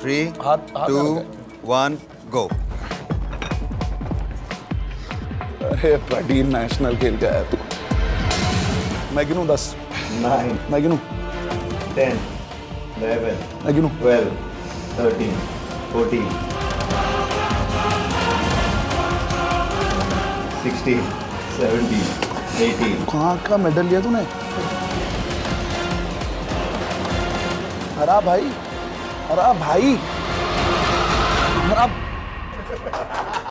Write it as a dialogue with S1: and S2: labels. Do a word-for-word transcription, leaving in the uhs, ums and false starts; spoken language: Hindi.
S1: Three to one go.
S2: अरे बड़ी नेशनल खेल के आया तू। मैं गिनूं दस।
S3: नाइन।
S2: मैं गिनूं
S3: टेन। इलेवन।
S2: मैं गिनूं
S3: twelve. Thirteen. Fourteen. Sixteen. Seventeen. Eighteen.
S2: कहाँ का मेडल लिया तूने? हरा भाई, हरा भाई, हरा।